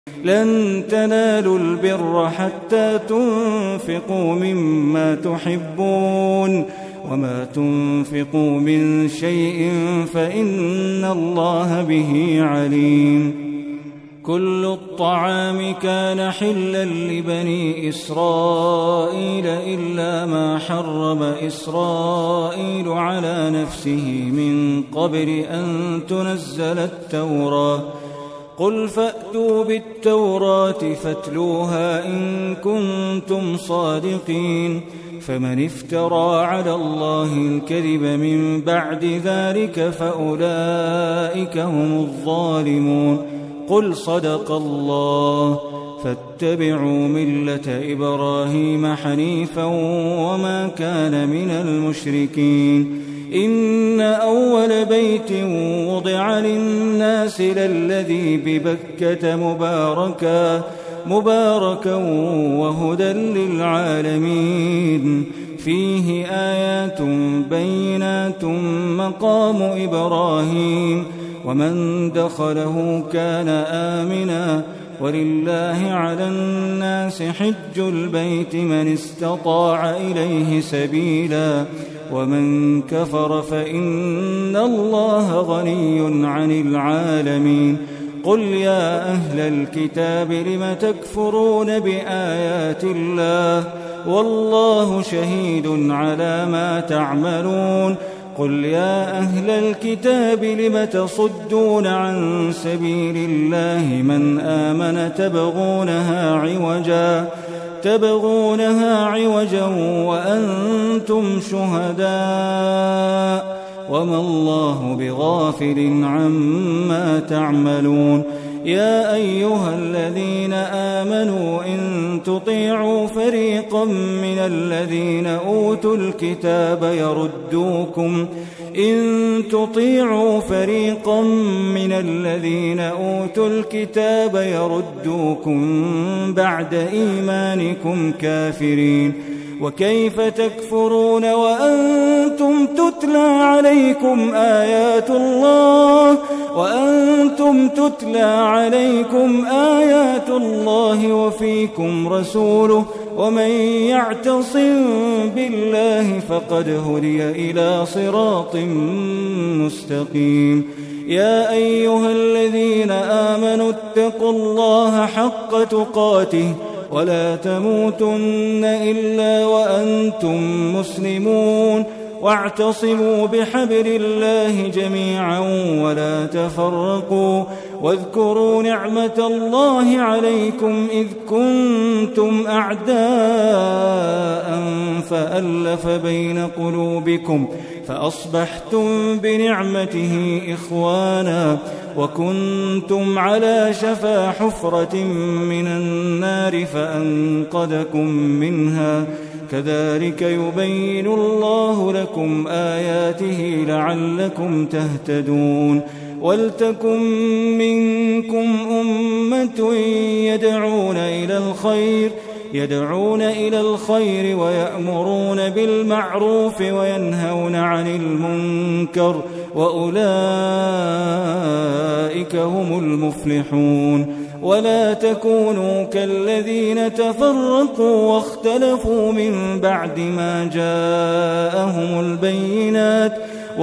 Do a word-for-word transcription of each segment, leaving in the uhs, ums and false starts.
لن تنالوا البر حتى تنفقوا مما تحبون وما تنفقوا من شيء فإن الله به عليم. كل الطعام كان حلا لبني إسرائيل إلا ما حرم إسرائيل على نفسه من قبل أن تنزل التوراة. قل فأتوا بالتوراة فاتلوها إن كنتم صادقين. فمن افترى على الله الكذب من بعد ذلك فأولئك هم الظالمون. قل صدق الله فاتبعوا ملة إبراهيم حنيفا وما كان من المشركين. إن أول بيت وضع للناس للذي ببكة مباركا مباركا وهدى للعالمين. فيه آيات بينات مقام إبراهيم ومن دخله كان آمنا ولله على الناس حج البيت من استطاع إليه سبيلا ومن كفر فإن الله غني عن العالمين. قل يا أهل الكتاب لم تكفرون بآيات الله والله شهيد على ما تعملون. قل يا أهل الكتاب لم تصدون عن سبيل الله من آمن تبغونها عوجا تبغونها عوجا وأنتم شهداء وما الله بغافل عما تعملون. يا أيها الذين آمنوا إن تطيعوا فريقا من الذين أوتوا الكتاب يردوكم إن تطيعوا فريقا من الذين أوتوا الكتاب يردوكم بعد إيمانكم كافرين. وكيف تكفرون وأنتم تتلى عليكم آيات الله وأنتم تتلى عليكم آيات الله وفيكم رسوله ومن يعتصم بالله فقد هدي إلى صراط مستقيم. يا أيها الذين آمنوا اتقوا الله حق تقاته ولا تموتن إلا وأنتم مسلمون واعتصموا بحبل الله جميعا ولا تفرقوا واذكروا نعمة الله عليكم إذ كنتم أعداء فألف بين قلوبكم فأصبحتم بنعمته إخوانا وكنتم على شفا حفرة من النار فأنقذكم منها. كذلك يبين الله لكم آياته لعلكم تهتدون. ولتكن منكم أمة يدعون إلى الخير يدعون إلى الخير ويأمرون بالمعروف وينهون عن المنكر وأولئك هم المفلحون. ولا تكونوا كالذين تفرقوا واختلفوا من بعد ما جاءهم البينات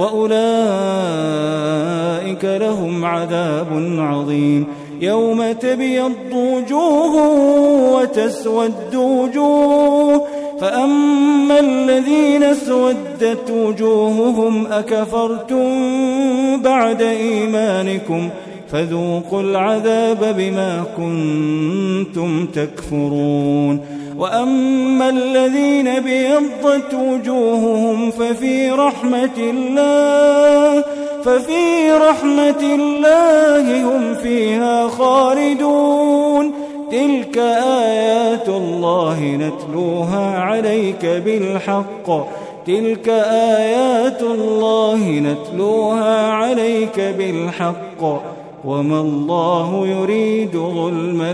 وأولئك لهم عذاب عظيم. يوم تبيض وجوه وتسود وجوه فأما الذين اسودت وجوههم أكفرتم بعد إيمانكم فذوقوا العذاب بما كنتم تكفرون. وأما الذين بيضت وجوههم ففي رحمة الله ففي رحمة الله هم فيها خالدون. تلك آيات الله نتلوها عليك بالحق تلك آيات الله نتلوها عليك بالحق وما الله يريد ظلما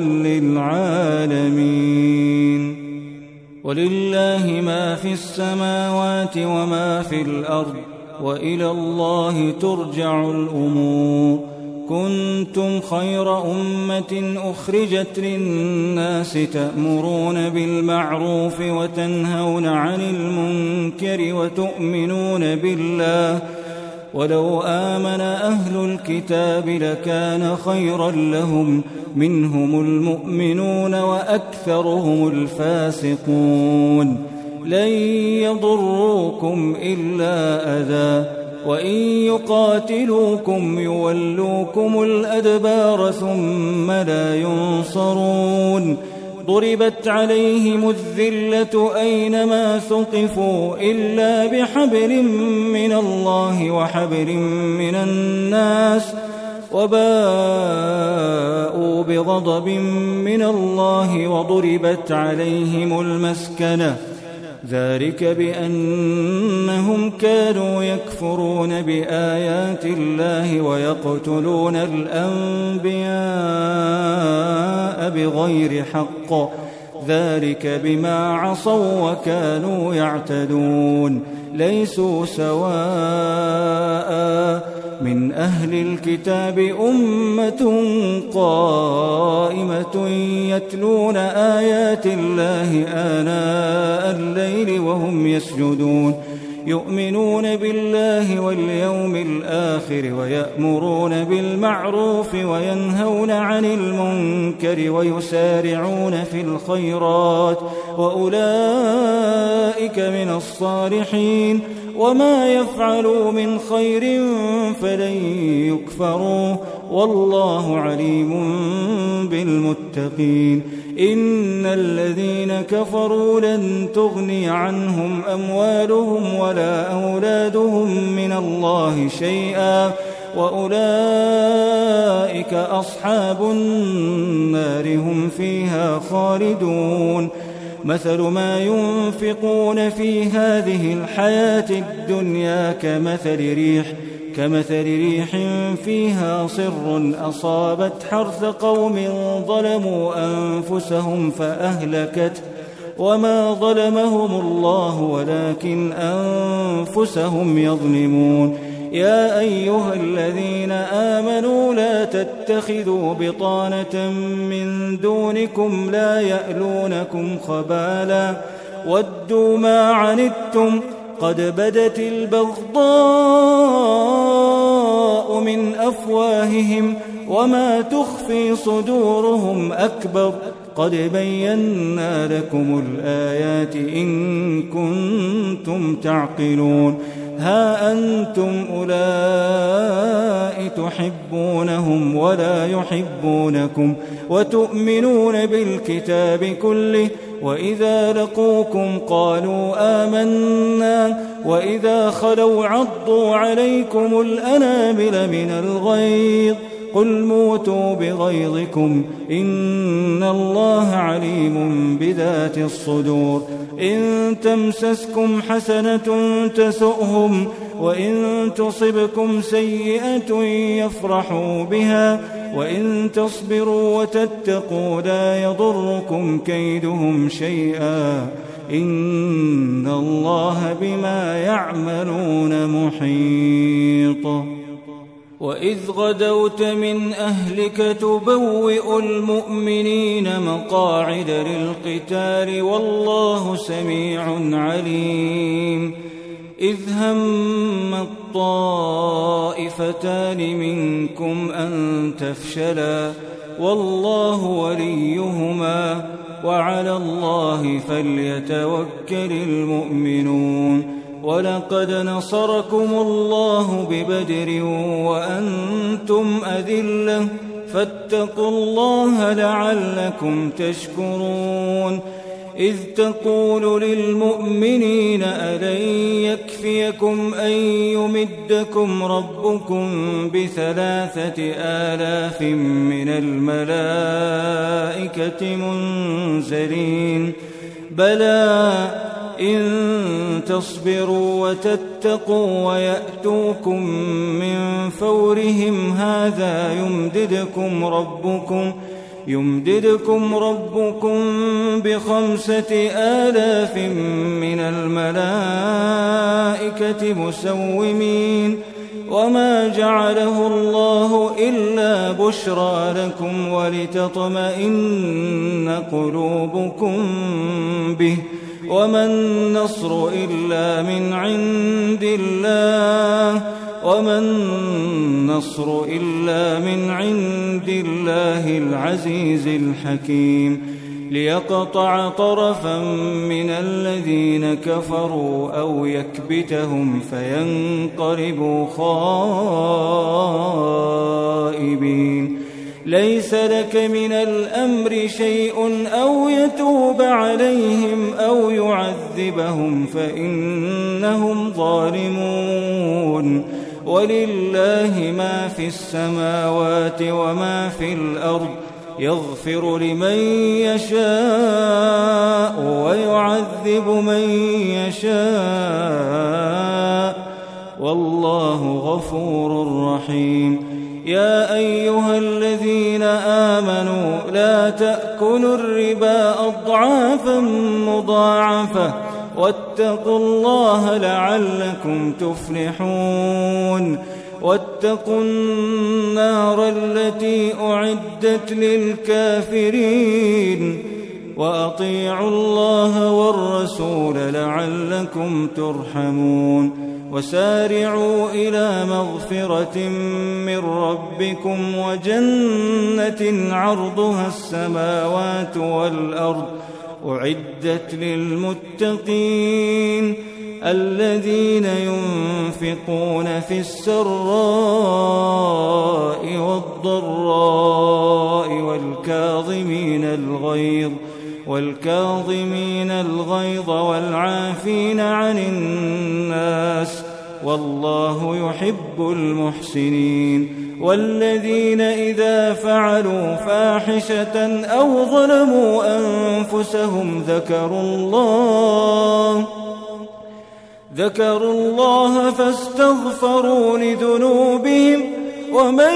للعالمين. ولله ما في السماوات وما في الأرض وإلى الله ترجع الأمور. كنتم خير أمة أخرجت للناس تأمرون بالمعروف وتنهون عن المنكر وتؤمنون بالله ولو آمن أهل الكتاب لكان خيرا لهم منهم المؤمنون وأكثرهم الفاسقون لن يضروكم إلا أذى وإن يقاتلوكم يولوكم الأدبار ثم لا ينصرون ضربت عليهم الذلة أينما ثقفوا إلا بحبل من الله وحبل من الناس وباءوا بغضب من الله وضربت عليهم المسكنة ذلك بأنهم كانوا يكفرون بآيات الله ويقتلون الأنبياء بغير حق ذلك بما عصوا وكانوا يعتدون ليسوا سواء من أهل الكتاب أمة قائمة يتلون آيات الله آناء الليل وهم يسجدون يؤمنون بالله واليوم الآخر ويأمرون بالمعروف وينهون عن المنكر ويسارعون في الخيرات وأولئك من الصالحين وما يفعلوا من خير فلن يكفروه والله عليم بالمتقين إن الذين كفروا لن تغني عنهم أموالهم ولا أولادهم من الله شيئا وأولئك أصحاب النار هم فيها خالدون مثل ما ينفقون في هذه الحياة الدنيا كمثل ريح كمثل ريح فيها صر أصابت حرث قوم ظلموا أنفسهم فأهلكت وما ظلمهم الله ولكن أنفسهم يظلمون يا أيها الذين آمنوا لا تتخذوا بطانة من دونكم لا يألونكم خبالا ودوا ما عنتم قد بدت البغضاء من أفواههم وما تخفي صدورهم أكبر قد بينا لكم الآيات إن كنتم تعقلون ها أنتم أولئك تحبونهم ولا يحبونكم وتؤمنون بالكتاب كله وإذا لقوكم قالوا آمنا وإذا خلوا عضوا عليكم الأنامل من الغيظ قل موتوا بغيظكم إن الله عليم بذات الصدور إن تمسسكم حسنة تسؤهم وإن تصبكم سيئة يفرحوا بها وإن تصبروا وتتقوا لا يضركم كيدهم شيئا إن الله بما يعملون محيط وإذ غدوت من أهلك تبوئ المؤمنين مقاعد للقتال والله سميع عليم إذ هم الطائفتان منكم أن تفشلا والله وليهما وعلى الله فليتوكل المؤمنون ولقد نصركم الله ببدر وأنتم أذلة فاتقوا الله لعلكم تشكرون إذ تقول للمؤمنين ألن يكفيكم أن يمدكم ربكم بثلاثة آلاف من الملائكة منزلين بلى إن تصبروا وتتقوا ويأتوكم من فورهم هذا يمددكم ربكم يمددكم ربكم بخمسة آلاف من الملائكة مسومين وما جعله الله إلا بشرى لكم ولتطمئن قلوبكم به وما النصر إلا من عند الله وما النصر إلا من عند الله العزيز الحكيم ليقطع طرفا من الذين كفروا أو يكبتهم فينقلبوا خائبين ليس لك من الأمر شيء أو يتوب عليهم أو يعذبهم فإنهم ظالمون ولله ما في السماوات وما في الأرض يغفر لمن يشاء ويعذب من يشاء والله غفور رحيم يا أيها الذين آمنوا لا تأكلوا الربا أضعافا مضاعفة واتقوا الله لعلكم تفلحون واتقوا النار التي أعدت للكافرين وأطيعوا الله والرسول لعلكم ترحمون وسارعوا إلى مغفرة من ربكم وجنة عرضها السماوات والأرض أعدت للمتقين الذين ينفقون في السراء والضراء والكاظمين الغيظ والكاظمين الغيظ والعافين عن الناس والله يحب المحسنين والذين إذا فعلوا فاحشة أو ظلموا أنفسهم ذكروا الله ذكروا الله فاستغفروا لذنوبهم ومن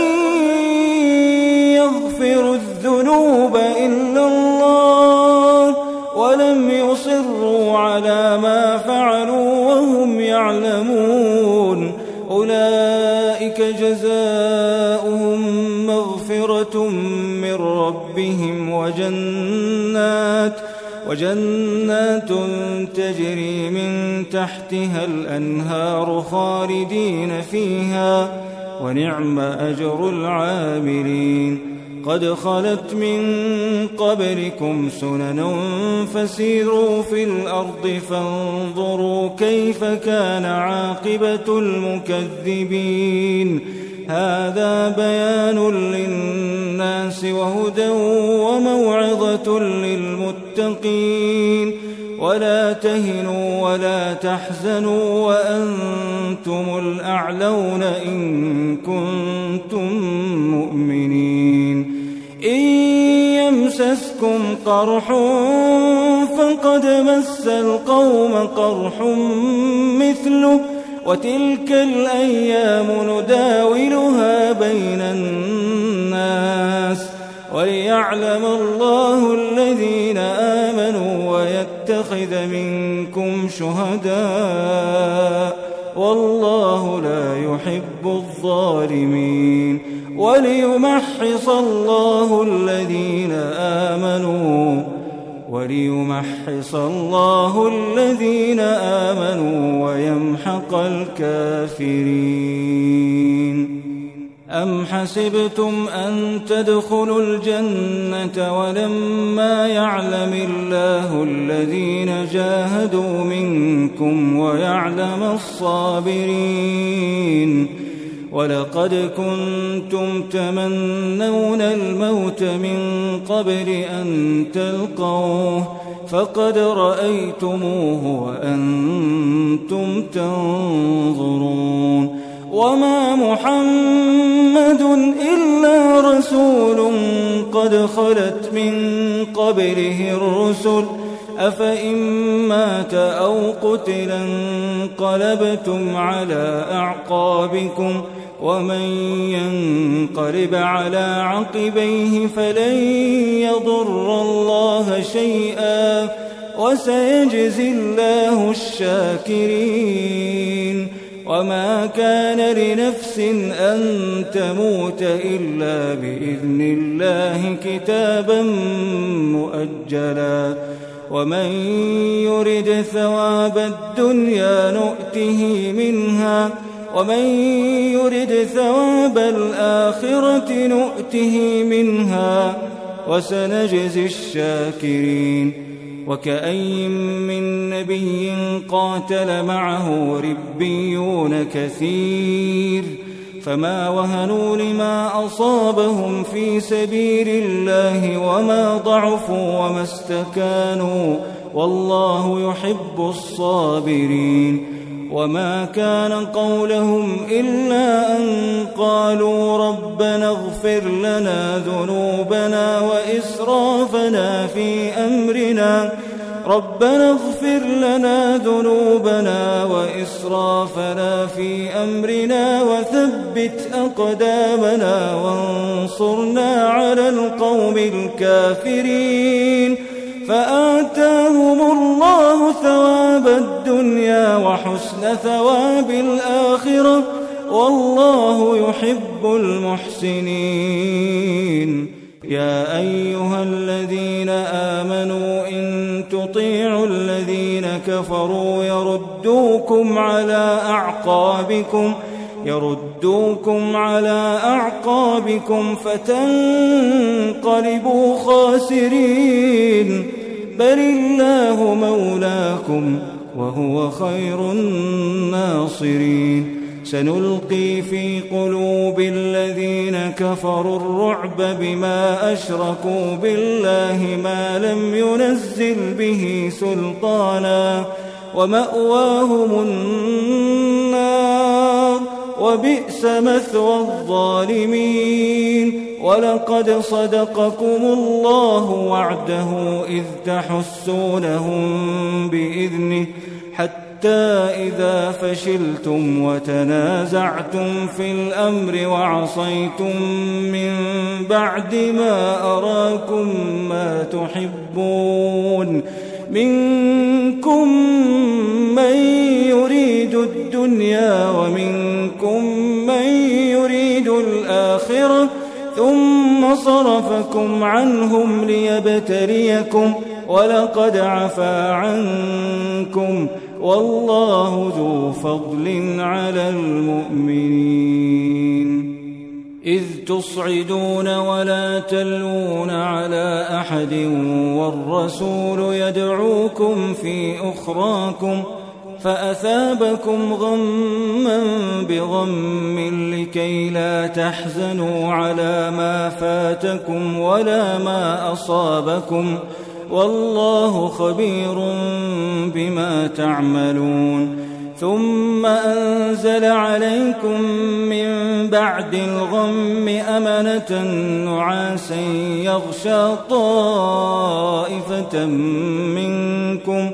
يغفر الذنوب إلا الله ولم يصروا على ما فعلوا وهم يعلمون أولئك جزاؤهم مغفرة من ربهم وجنات وجنات تجري من تحتها الأنهار خالدين فيها ونعم أجر العاملين قد خلت من قبلكم سنن فسيروا في الأرض فانظروا كيف كان عاقبة المكذبين هذا بيان للناس وهدى وموعظة للمتقين ولا تهنوا ولا تحزنوا وأنتم الأعلون إن كنتم مؤمنين إن يمسسكم قرح فقد مس القوم قرح مثله وتلك الأيام نداولها بين الناس وليعلم الله الذين آمنوا ويتخذ منكم شهداء والله لا يحب الظالمين وليمحص الله الذين آمنوا وليمحص الله الذين آمنوا ويمحق الكافرين أم حسبتم أن تدخلوا الجنة ولما يعلم الله الذين جاهدوا منكم ويعلم الصابرين ولقد كنتم تمنون الموت من قبل أن تلقوه فقد رأيتموه وأنتم تنظرون وما محمد إلا رسول قد خلت من قبله الرسل أفإن مات أو قتل انقلبتم على أعقابكم ومن ينقلب على عقبيه فلن يضر الله شيئا وسيجزي الله الشاكرين وما كان لنفس أن تموت إلا بإذن الله كتابا مؤجلا ومن يرد ثواب الدنيا نؤته منها ومن يرد ثواب الآخرة نؤته منها وسنجزي الشاكرين وكأي من نبي قاتل معه ربيون كثير فما وهنوا لما أصابهم في سبيل الله وما ضعفوا وما استكانوا والله يحب الصابرين وما كان قولهم إلا أن قالوا ربنا اغفر لنا ذنوبنا وإسرافنا في أمرنا ربنا اغفر لنا ذنوبنا وإسرافنا في أمرنا وثبت أقدامنا وانصرنا على القوم الكافرين فآتاهم الله ثواب الدنيا وحسن ثواب الآخرة والله يحب المحسنين يا أيها الذين آمنوا إن تطيعوا الذين كفروا يردوكم على أعقابكم يردوكم على أعقابكم فتنقلبوا خاسرين بل الله مولاكم وهو خير الناصرين سنلقي في قلوب الذين كفروا الرعب بما أشركوا بالله ما لم ينزل به سلطانا ومأواهم النار وبئس مثوى الظالمين ولقد صدقكم الله وعده إذ تحسونهم بإذنه حتى إذا فشلتم وتنازعتم في الأمر وعصيتم من بعد ما أراكم ما تحبون منكم من يريد الدنيا ومنكم من يريد الآخرة ثم صرفكم عنهم ليبتليكم ولقد عفا عنكم والله ذو فضل على المؤمنين إذ تصعدون ولا تلوون على أحد والرسول يدعوكم في أخراكم فأثابكم غما بغم لكي لا تحزنوا على ما فاتكم ولا ما أصابكم والله خبير بما تعملون ثم أنزل عليكم من بعد الغم أمنة نعاسا يغشى طائفة منكم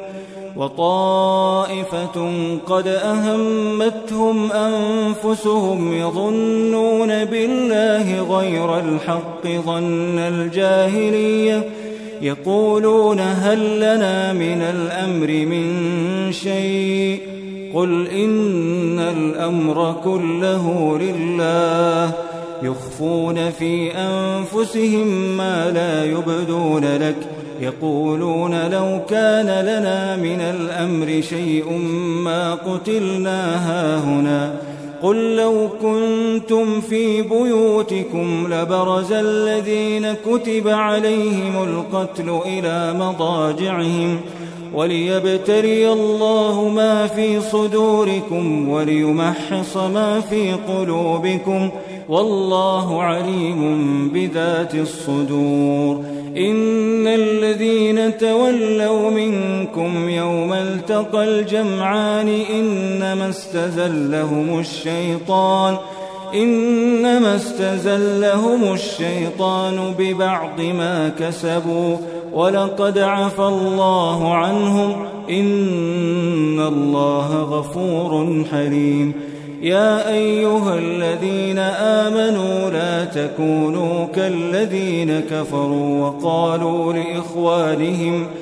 وطائفة قد أهمتهم أنفسهم يظنون بالله غير الحق ظن الجاهلية يقولون هل لنا من الأمر من شيء قل إن الأمر كله لله يخفون في أنفسهم ما لا يبدون لك يقولون لو كان لنا من الأمر شيء ما قتلنا هاهنا قل لو كنتم في بيوتكم لبرز الذين كتب عليهم القتل إلى مضاجعهم وليبتلي الله ما في صدوركم وليمحص ما في قلوبكم والله عليم بذات الصدور إن الذين تولوا منكم يوم التقى الجمعان إنما استزلهم الشيطان إنما استزلهم الشيطان ببعض ما كسبوا ولقد عفى الله عنهم إن الله غفور حليم يا أيها الذين آمنوا لا تكونوا كالذين كفروا وقالوا لإخوانهم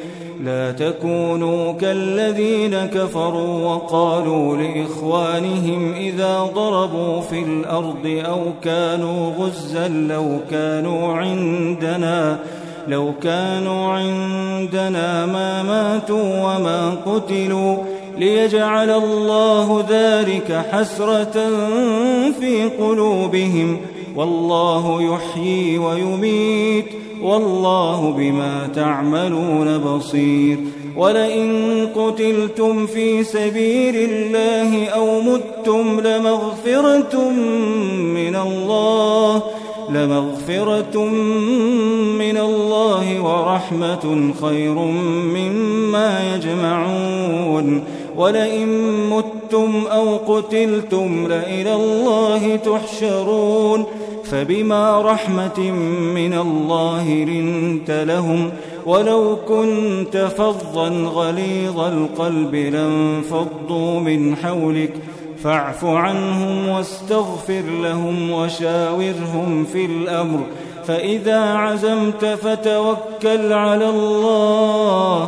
لا تكونوا كالذين كفروا وقالوا لإخوانهم إذا ضربوا في الأرض أو كانوا غزا لو كانوا عندنا لو كانوا عندنا ما ماتوا وما قتلوا ليجعل الله ذلك حسرة في قلوبهم والله يحيي ويميت والله بما تعملون بصير. ولئن قتلتم في سبيل الله أو متم لمغفرة من الله لمغفرة من الله ورحمة خير مما يجمعون. ولئن متم أو قتلتم لإلى الله تحشرون. فبما رحمة من الله لنت لهم ولو كنت فظا غليظ القلب لانفضوا من حولك فاعف عنهم واستغفر لهم وشاورهم في الأمر فإذا عزمت فتوكل على الله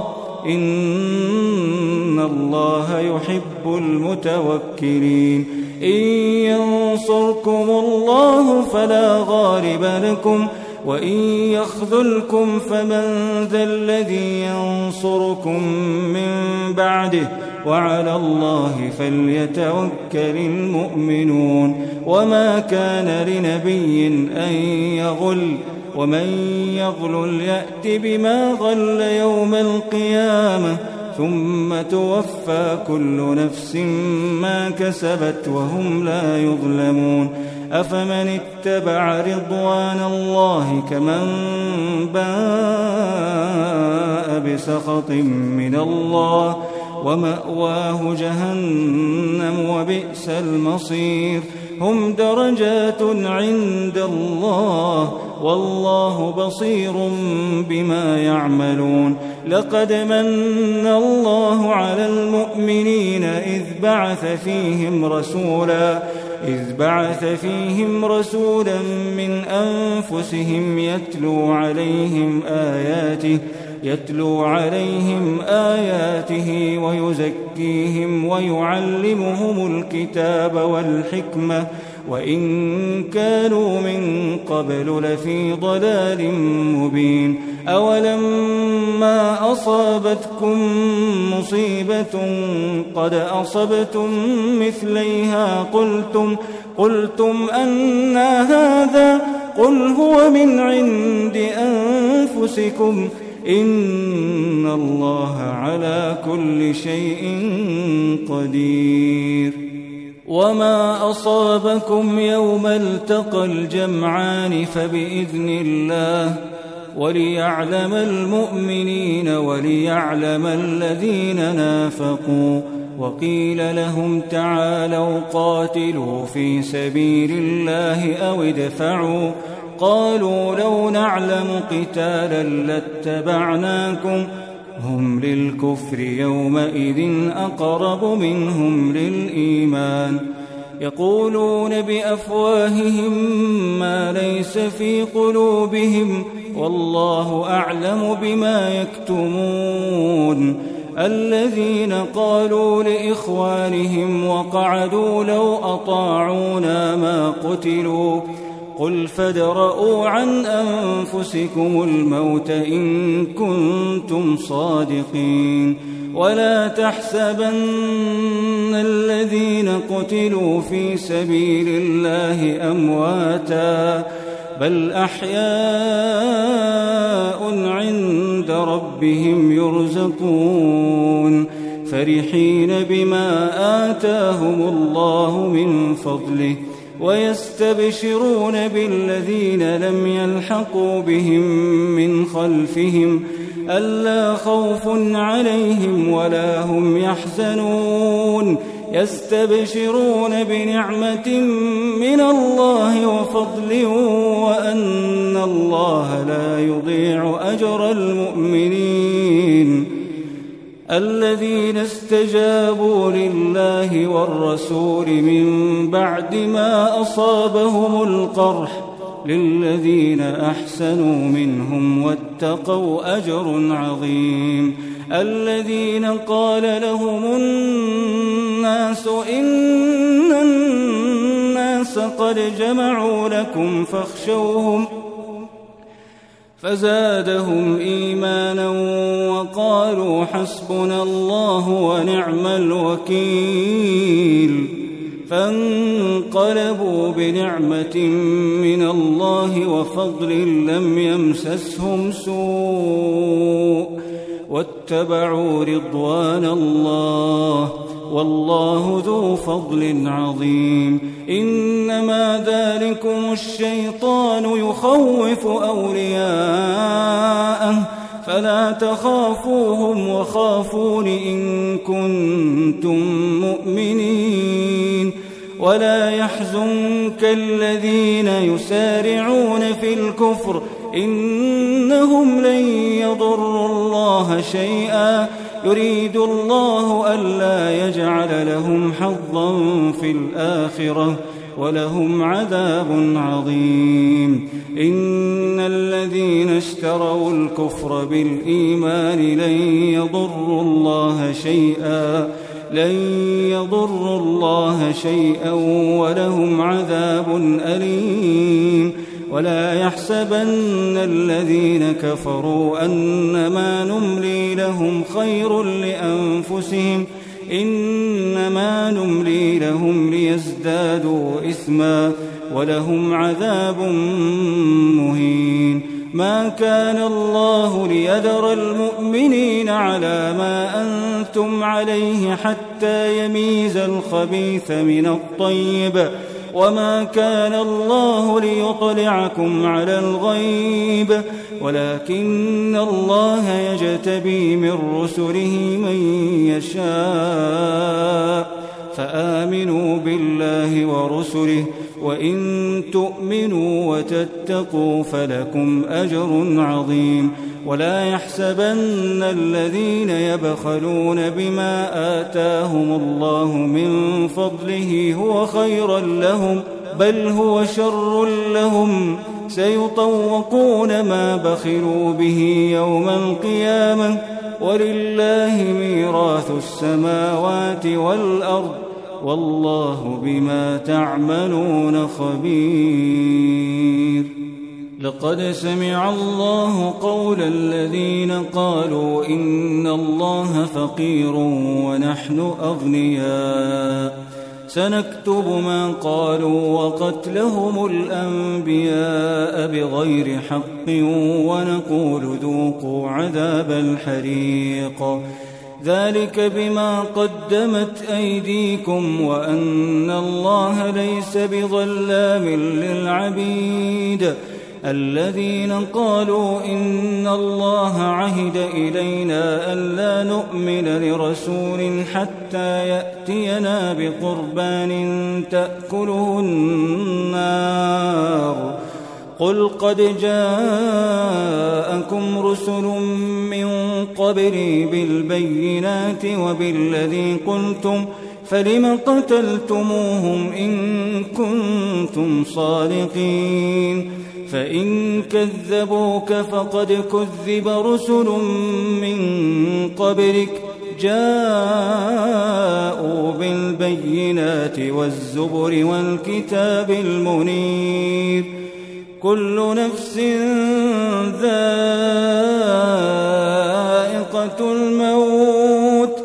إن الله يحب المتوكلين. إن ينصركم الله فلا غالب لكم وإن يخذلكم فمن ذا الذي ينصركم من بعده وعلى الله فليتوكل المؤمنون. وما كان لنبي أن يغل ومن يغلل يأت بما غل يوم القيامة ثم توفى كل نفس ما كسبت وهم لا يظلمون. أفمن اتبع رضوان الله كمن باء بسخط من الله ومأواه جهنم وبئس المصير. هم درجات عند الله والله بصير بما يعملون. لقد من الله على المؤمنين إذ بعث فيهم رسولا إذ بعث فيهم رسولا من أنفسهم يتلو عليهم آياته يتلو عليهم آياته ويزكيهم ويعلمهم الكتاب والحكمة وإن كانوا من قبل لفي ضلال مبين. أولما أصابتكم مصيبة قد أصبتم مثليها قلتم قلتم أنى هذا قل هو من عند أنفسكم إن الله على كل شيء قدير. وما أصابكم يوم التقى الجمعان فبإذن الله وليعلم المؤمنين وليعلم الذين نافقوا. وقيل لهم تعالوا قاتلوا في سبيل الله أو ادفعوا قالوا لو نعلم قتالا لاتبعناكم هم للكفر يومئذ أقرب منهم للإيمان. يقولون بأفواههم ما ليس في قلوبهم والله أعلم بما يكتمون. الذين قالوا لإخوانهم وقعدوا لو أطاعونا ما قتلوا قل فادرءوا عن أنفسكم الموت إن كنتم صادقين. ولا تحسبن الذين قتلوا في سبيل الله أمواتا بل أحياء عند ربهم يرزقون فرحين بما آتاهم الله من فضله ويستبشرون بالذين لم يلحقوا بهم من خلفهم ألا خوف عليهم ولا هم يحزنون يستبشرون بنعمة من الله وفضل وأن الله لا يضيع أجر المؤمنين. الذين استجابوا لله والرسول من بعد ما أصابهم القرح للذين أحسنوا منهم واتقوا أجر عظيم الذين قال لهم الناس إن الناس قد جمعوا لكم فاخشوهم فزادهم إيمانا وقالوا حسبنا الله ونعم الوكيل فانقلبوا بنعمة من الله وفضل لم يمسسهم سوء واتبعوا رضوان الله والله ذو فضل عظيم إنما ذلكم الشيطان يخوف أولياءه فلا تخافوهم وخافون إن كنتم مؤمنين ولا يحزنك الذين يسارعون في الكفر إنهم لن يضروا الله شيئا يريد الله ألا يجعل لهم حظا في الآخرة ولهم عذاب عظيم إن الذين اشتروا الكفر بالإيمان لن يضروا الله شيئا لن يضروا الله شيئا ولهم عذاب أليم ولا يحسبن الذين كفروا أنما نملي لهم خير لأنفسهم إنما نملي لهم ليزدادوا إثما ولهم عذاب مهين ما كان الله ليذر المؤمنين على ما أنتم عليه حتى يميز الخبيث من الطيب وما كان الله ليطلعكم على الغيب ولكن الله يجتبي من رسله من يشاء فآمنوا بالله ورسله وإن تؤمنوا وتتقوا فلكم أجر عظيم ولا يحسبن الذين يبخلون بما آتاهم الله من فضله هو خيرا لهم بل هو شر لهم سيطوقون ما بخلوا به يوم القيامة ولله ميراث السماوات والأرض والله بما تعملون خبير لقد سمع الله قول الذين قالوا إن الله فقير ونحن أغنياء سنكتب ما قالوا وقتلهم الأنبياء بغير حق ونقول ذوقوا عذاب الحريق ذلك بما قدمت أيديكم وأن الله ليس بظلام للعبيد الذين قالوا إن الله عهد إلينا ألا نؤمن لرسول حتى يأتينا بقربان تأكله النار قل قد جاءكم رسل من قبلي بالبينات وبالذي قلتم فلم قتلتموهم إن كنتم صادقين فإن كذبوك فقد كذب رسل من قبلك جاءوا بالبينات والزبر والكتاب المنير كل نفس ذائقة الموت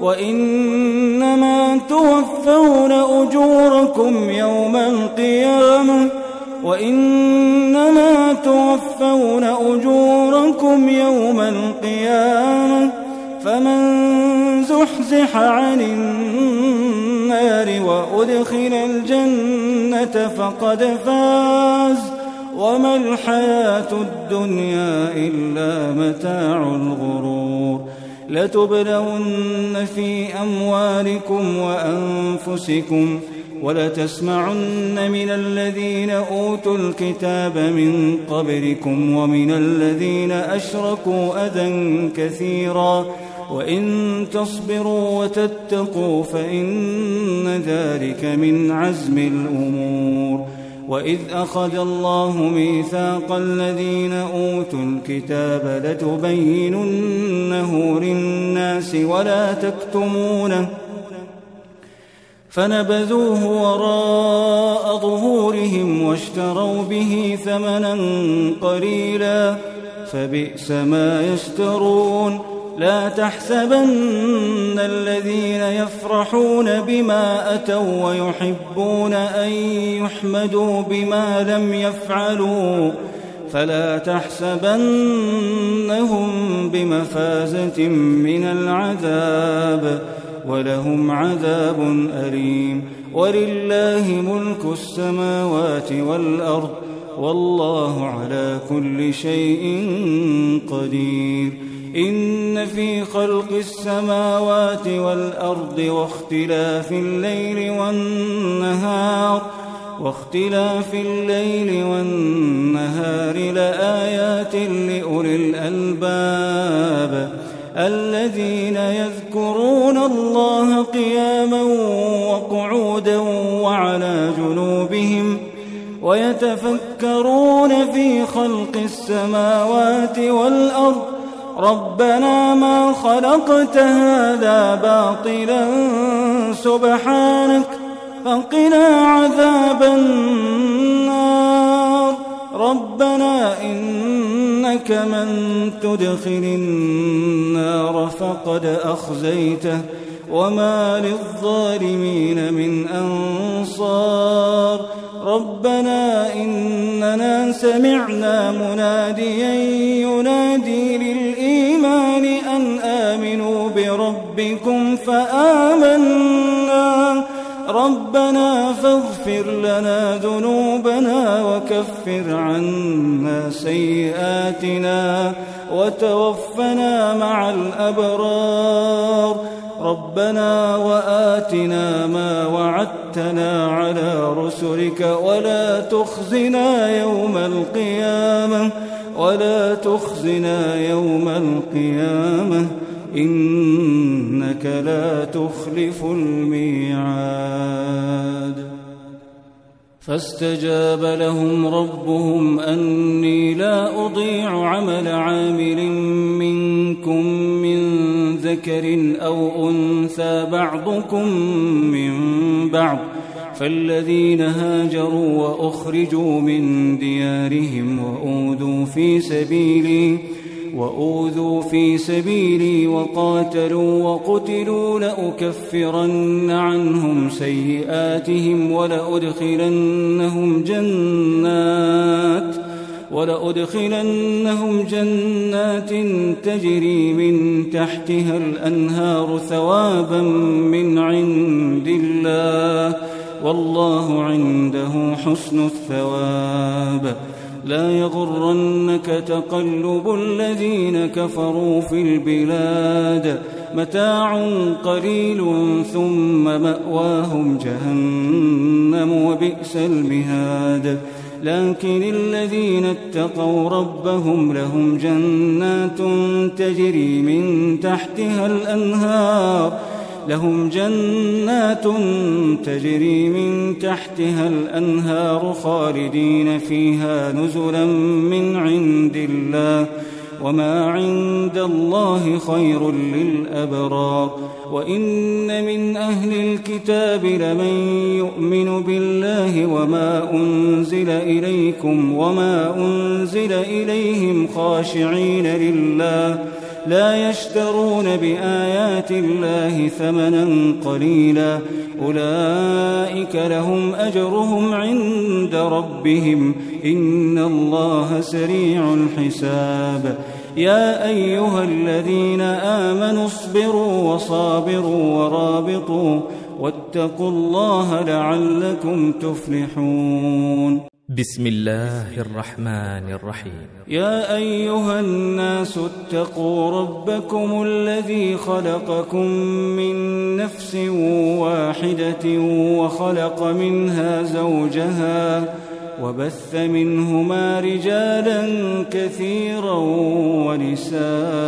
وإنما توفون أجوركم يوم القيامة وإنما توفون أجوركم يوم القيامة فمن زحزح عن النار وأدخل الجنة فقد فاز وما الحياة الدنيا إلا متاع الغرور لتبلون في أموالكم وأنفسكم ولتسمعن من الذين أوتوا الكتاب من قبلكم ومن الذين أشركوا أذى كثيرا وإن تصبروا وتتقوا فإن ذلك من عزم الأمور وإذ أخذ الله ميثاق الذين أوتوا الكتاب لتبيننه للناس ولا تكتمونه فنبذوه وراء ظهورهم واشتروا به ثمنا قليلا فبئس ما يشترون لا تحسبن الذين يفرحون بما أتوا ويحبون أن يحمدوا بما لم يفعلوا فلا تحسبنهم بمفازة من العذاب ولهم عذاب أليم ولله ملك السماوات والأرض والله على كل شيء قدير إن في خلق السماوات والأرض واختلاف الليل والنهار واختلاف الليل والنهار لآيات لأولي الألباب الذين يذكرون الله قياما وقعودا وعلى جنوبهم ويتفكرون في خلق السماوات والأرض ربنا ما خلقت هذا باطلا سبحانك فقنا عذاب النار ربنا إنك من تدخل النار فقد أخزيته وما للظالمين من أنصار ربنا إننا سمعنا مناديا ينادي للإيمان أن آمنوا بربكم فآمنا ربنا فاغفر لنا ذنوبنا وكفر عنا سيئاتنا وتوفنا مع الأبرار ربنا وآتنا ما وعدتنا على رسلك ولا تخزنا يوم القيامة ولا تخزنا يوم القيامة إنك لا تخلف الميعاد فاستجاب لهم ربهم أني لا أضيع عمل عامل منكم من ذكر أو أنثى بعضكم من بعض فالذين هاجروا وأخرجوا من ديارهم وأوذوا في سبيلي وأوذوا في سبيلي وقاتلوا وقتلوا لأكفرن عنهم سيئاتهم ولأدخلنهم جنات ولأدخلنهم جنات تجري من تحتها الأنهار ثوابا من عند الله والله عنده حسن الثواب لا يغرنك تقلب الذين كفروا في البلاد متاع قليل ثم مأواهم جهنم وبئس المهاد لكن الذين اتقوا ربهم لهم جنات تجري من تحتها الأنهار لهم جنات تجري من تحتها الأنهار خالدين فيها نزلا من عند الله وما عند الله خير للأبرار وإن من أهل الكتاب لمن يؤمن بالله وما أنزل إليكم وما أنزل إليهم خاشعين لله لا يشترون بآيات الله ثمنا قليلا أولئك لهم أجرهم عند ربهم إن الله سريع الحساب يا أيها الذين آمنوا اصبروا وصابروا ورابطوا واتقوا الله لعلكم تفلحون بسم الله الرحمن الرحيم يا أيها الناس اتقوا ربكم الذي خلقكم من نفس واحدة وخلق منها زوجها وبث منهما رجالا كثيرا ونساء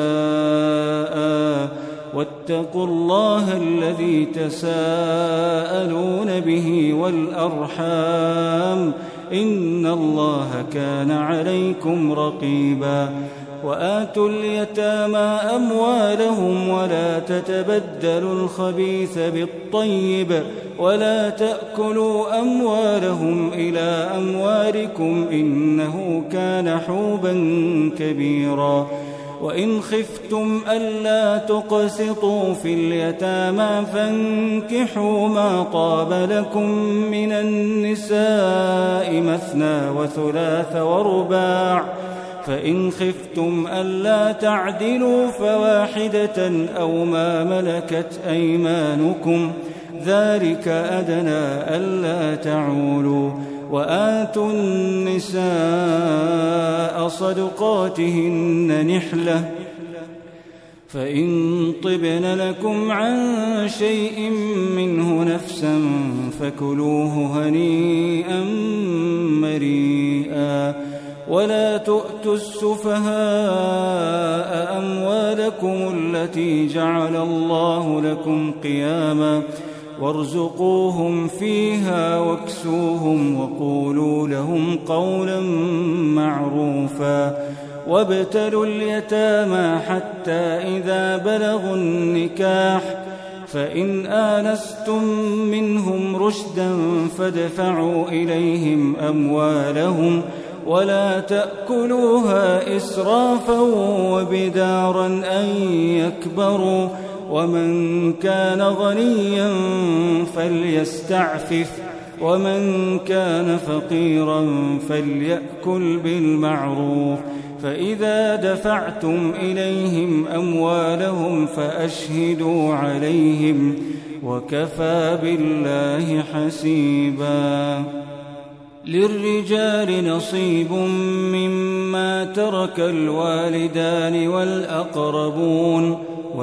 واتقوا الله الذي تساءلون به والأرحام إن الله كان عليكم رقيبا وآتوا اليتامى أموالهم ولا تتبدلوا الخبيث بالطيب ولا تأكلوا أموالهم إلى أموالكم إنه كان حوبا كبيرا وإن خفتم ألا تقسطوا في اليتامى فانكحوا ما طاب لكم من النساء مثنى وثلاث ورباع فإن خفتم ألا تعدلوا فواحدة أو ما ملكت أيمانكم ذلك أدنى ألا تعولوا وآتوا النساء صدقاتهن نحلة فإن طبن لكم عن شيء منه نفسا فكلوه هنيئا مريئا ولا تؤتوا السفهاء أموالكم التي جعل الله لكم قياما وارزقوهم فيها واكسوهم وقولوا لهم قولا معروفا وابتلوا اليتامى حتى إذا بلغوا النكاح فإن آنستم منهم رشدا فادفعوا إليهم أموالهم ولا تأكلوها إسرافا وبدارا أن يكبروا ومن كان غنيا فليستعفف ومن كان فقيرا فليأكل بالمعروف فإذا دفعتم إليهم أموالهم فأشهدوا عليهم وكفى بالله حسيبا للرجال نصيب مما ترك الوالدان والأقربون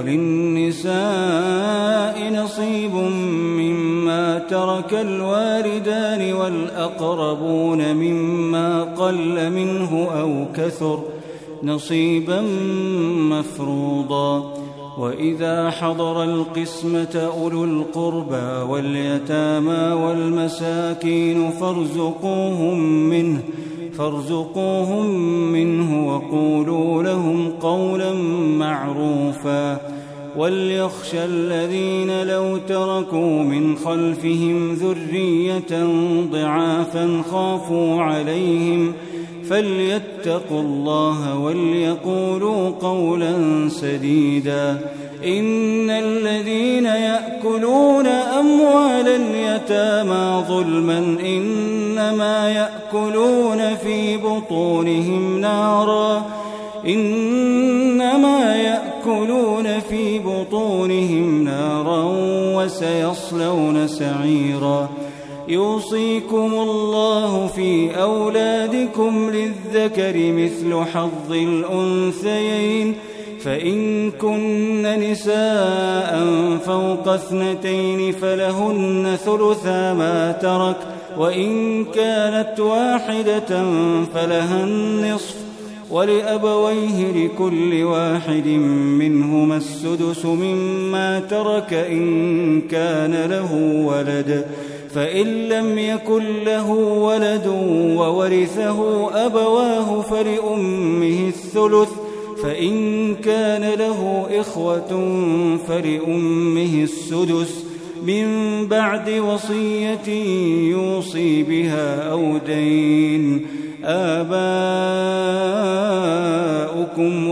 وللنساء نصيب مما ترك الوالدان والأقربون مما قل منه أو كثر نصيبا مفروضا وإذا حضر القسمة أولو القربى واليتامى والمساكين فارزقوهم منه فارزقوهم منه وقولوا لهم قولا معروفا وليخشى الذين لو تركوا من خلفهم ذرية ضعافا خافوا عليهم فليتقوا الله وليقولوا قولا سديدا إن الذين يأكلون أموال اليتامى ظلما إنما يأكلون في بطونهم نارا إنما يأكلون في بطونهم نارا وسيصلون سعيرا يوصيكم الله في أولادكم للذكر مثل حظ الأنثيين فإن كن نساء فوق اثنتين فلهن ثلثا ما ترك وإن كانت واحدة فلها النصف ولأبويه لكل واحد منهما السدس مما ترك إن كان له ولد فإن لم يكن له ولد وورثه أبواه فلأمه الثلث فإن كان له إخوة فلأمه السدس من بعد وصية يوصي بها أو دين آباؤكم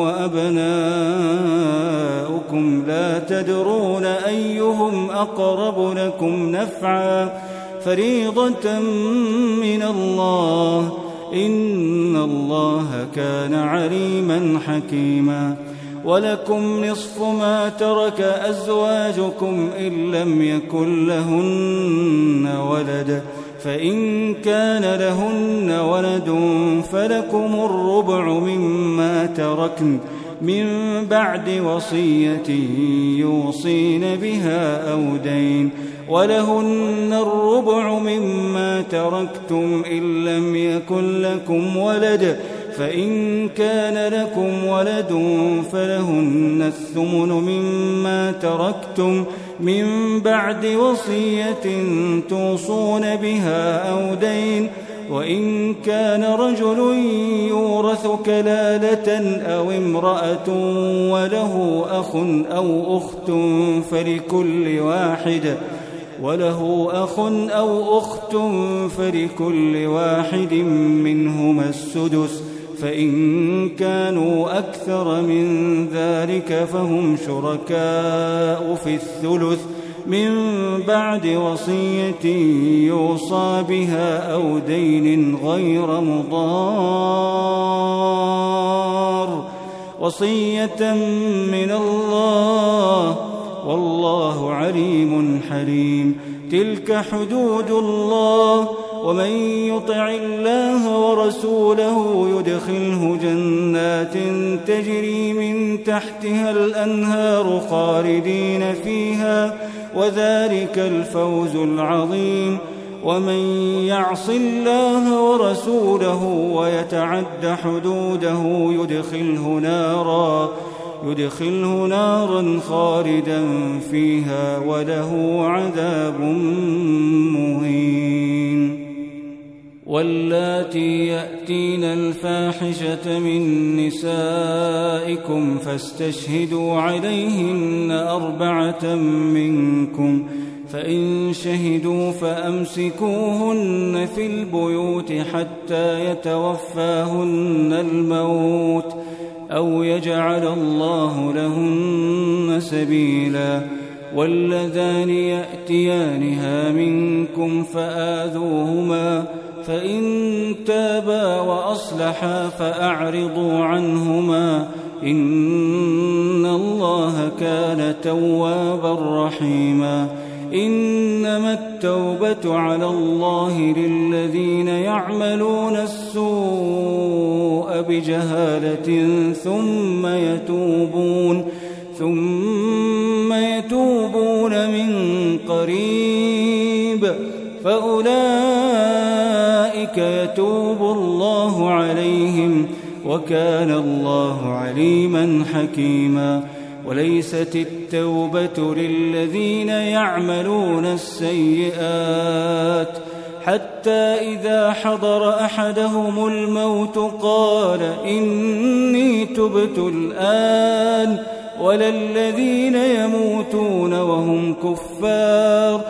وأبناؤكم لا تدرون أيهم أقرب لكم نفعا فريضة من الله إن الله كان عليما حكيما ولكم نصف ما ترك أزواجكم إن لم يكن لهن ولد فإن كان لهن ولد فلكم الربع مما تركن من بعد وصية يوصين بها أو دين ولهن الربع مما تركتم إن لم يكن لكم ولد فإن كان لكم ولد فلهن الثمن مما تركتم من بعد وصية توصون بها أو دين وإن كان رجل يورث كلالة أو امرأة وله أخ أو أخت فلكل واحد وله أخ أو أخت فلكل واحد منهما السدس، فإن كانوا أكثر من ذلك فهم شركاء في الثلث من بعد وصية يوصى بها أو دين غير مضار، وصية من الله والله عليم حليم. تلك حدود الله، ومن يطع الله ورسوله يدخله جنات تجري من تحتها الأنهار خالدين فيها، وذلك الفوز العظيم. ومن يعص الله ورسوله ويتعد حدوده يدخله نارا يدخله نارا خالدا فيها وله عذاب مهين. واللاتي يأتين الفاحشة من نسائكم فاستشهدوا عليهن أربعة منكم، فإن شهدوا فأمسكوهن في البيوت حتى يتوفاهن الموت أو يجعل الله لهن سبيلا. واللذان يأتيانها منكم فآذوهما، فإن تابا وأصلحا فأعرضوا عنهما، إن الله كان توابا رحيما. إنما التوبة على الله للذين يعملون السوء بجهالة ثم يتوبون ثم يتوبون من قريب فأولئك يتوب الله عليهم، وكان الله عليما حكيما. وليست التوبة للذين يعملون السيئات حتى إذا حضر أحدهم الموت قال إني تبت الآن، ولا الذين يموتون وهم كفار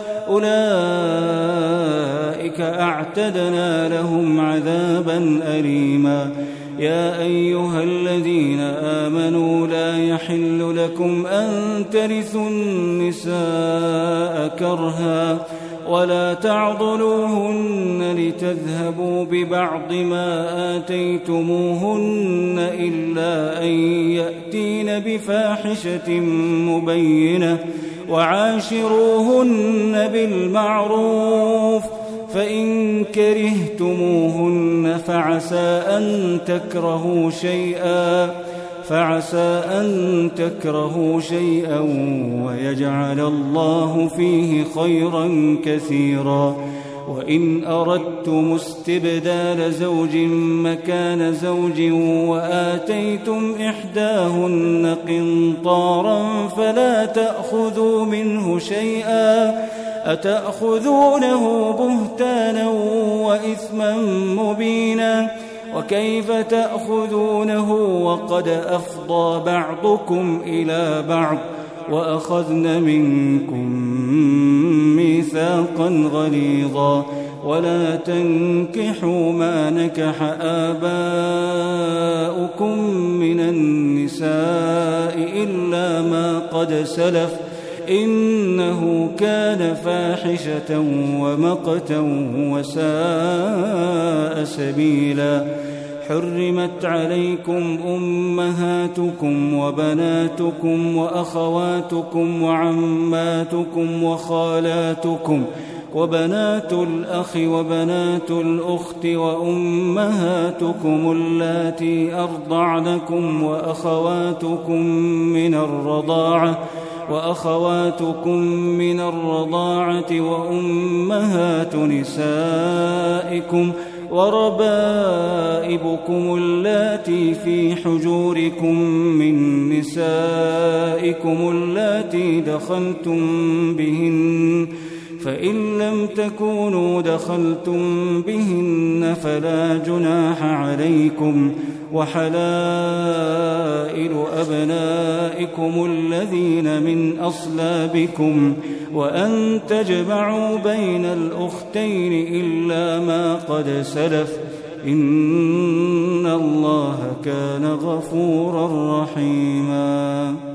أولئك أعتدنا لهم عذابا أليما. يا أيها الذين آمنوا لا يحل لكم أن ترثوا النساء كرها ولا تعضلوهن لتذهبوا ببعض ما آتيتموهن إلا أن يأتين بفاحشة مبينة، وعاشروهن بالمعروف، فإن كرهتموهن فعسى أن تكرهوا شيئا فعسى أن تكرهوا شيئا ويجعل الله فيه خيرا كثيرا. وإن أردتم استبدال زوج مكان زوج وآتيتم إحداهن قنطارا فلا تأخذوا منه شيئا، أتأخذونه بهتانا وإثما مبينا، وكيف تأخذونه وقد أفضى بعضكم إلى بعض وأخذن منكم ميثاقا غليظا. ولا تنكحوا ما نكح آباؤكم من النساء إلا ما قد سلف إنه كان فاحشة ومقتا وساء سبيلا. حرمت عليكم أمهاتكم وبناتكم وأخواتكم وعماتكم وخالاتكم وبنات الأخ وبنات الأخت وأمهاتكم اللاتي أرضعنكم وأخواتكم من الرضاعة وأخواتكم من الرضاعة وأمهات نسائكم وربائبكم اللاتي في حجوركم من نسائكم اللاتي دخلتم بهن فإن لم تكونوا دخلتم بهن فلا جناح عليكم وحلائل أبنائكم الذين من أصلابكم وأن تجمعوا بين الأختين إلا ما قد سلف إن الله كان غفورا رحيما.